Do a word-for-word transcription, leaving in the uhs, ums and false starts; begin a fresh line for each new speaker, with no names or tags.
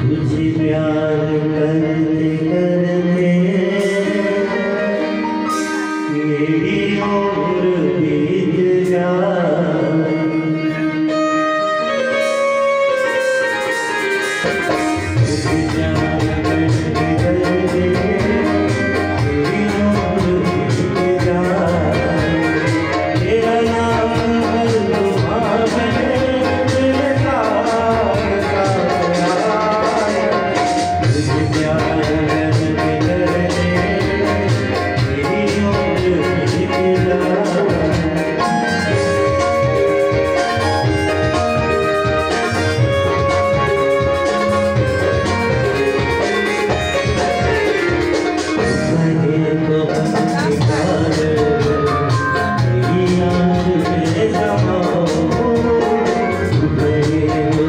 तुझे प्यार करते करते मेरी उम्र बीत जाए। तुझे प्यार करते करते मेरी उम्र बीत जाए। तेरा नाम हर दुआ में तेरे साथ साथ आए। तुझे प्यार करते करते मेरी उम्र बीत जाए। मेरी आँख में समा, मेरे